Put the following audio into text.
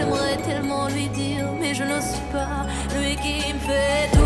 J'aimerais tellement lui dire, mais je n'ose pas. Lui qui me fait